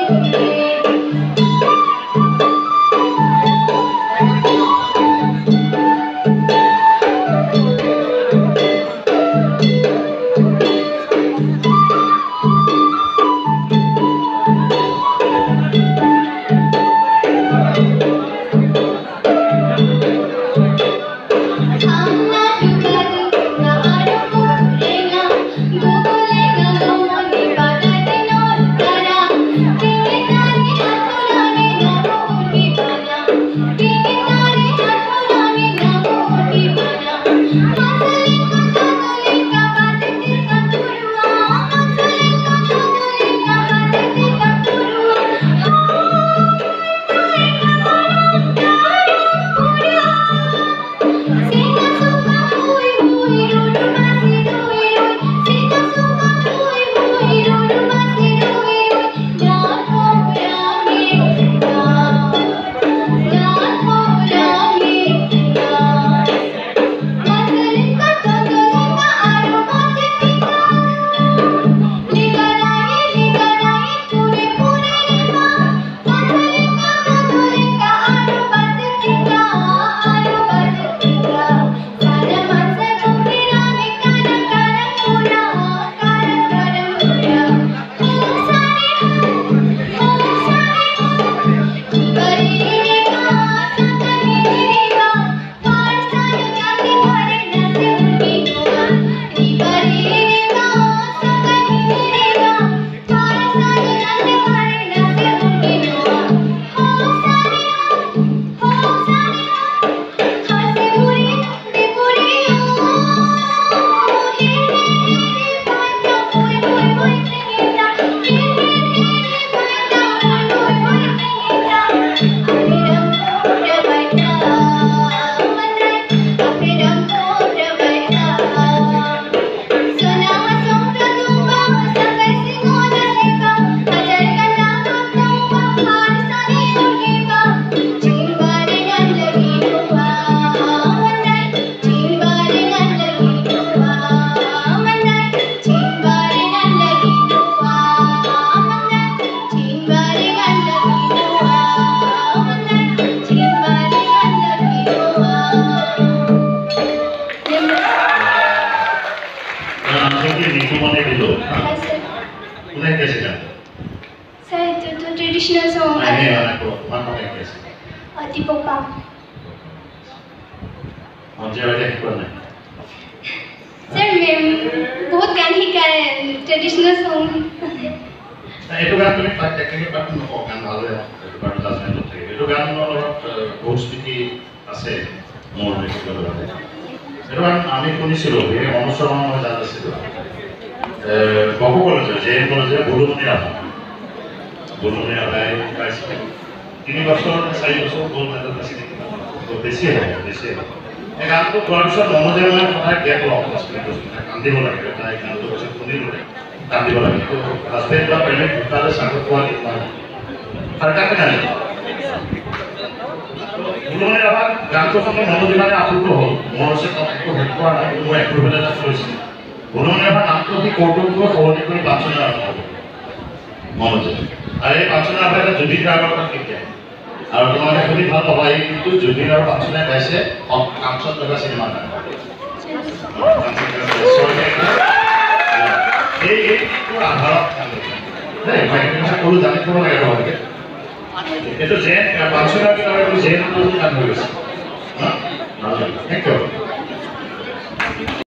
Traditional song. Tipo pop. Sir, बहुत गान শিকায় traditional song. এইটো গান তুমি টেকনিকেল পাৰ্ট নকওঁ গান ভাল হয় এইটো পাৰ্ট জাজমেণ্ট থাকে এইটো গানৰ লগত বহুত স্মৃতি আছে মোৰ ব্যক্তিগত ভাৱে এইটো গান আমি শুনিছিলোঁ এই অনুসৰণ মই জাজ আছিলোঁ বাবু কলেজৰ জে.এন. কলেজৰ বুলুমণি ৰাভাই পাইছিলে 3 বছৰ 4 বছৰ গ'ল মেডেল পাইছিলে বেছি হয় এই গানটো গোৱাৰ পিছত মনোজে মই সদায় গেপ লওঁ কান্দিব লাগে তাই গানটো পিছত শুনিলোঁ কান্দিব লাগে তো হাজবেণ্ড বা পেমেণ্ট দুটালে চাকৰি পোৱা তাৰ কাৰণে জানে বুলুমণি ৰাভা গানটো শুনি মনোজ ইমানে আপ্লুত হ'ল মোৰ ওচৰত একো হেল্প কৰা নাই মই এপ্ৰুভেল এটা লৈছিলোঁ বুলুমণি ৰাভাৰ নামটো সি কৌতুককৈ সলনি কৰি বাঞ্চনা আৰম্ভ হ'ল মনোজে আৰু এই বাঞ্চনা ৰাভা এটা জুবিন গাৰ্গৰ কথা কেতিয়া আৰু তোমালোকে শুনি ভাল পাবা এই গীতটো জুবিন আৰু বাঞ্চনাই গাইছে কাঞ্চন জগা চিনেমাৰ কাৰণে এই গীতটোৰ আধাৰত দেই মই এটা ক'লো জানি থ'ব লাগে তোমালোকে এইটো জে বাঞ্চনাৰ জে গান হৈ গৈছে থেংক ইউ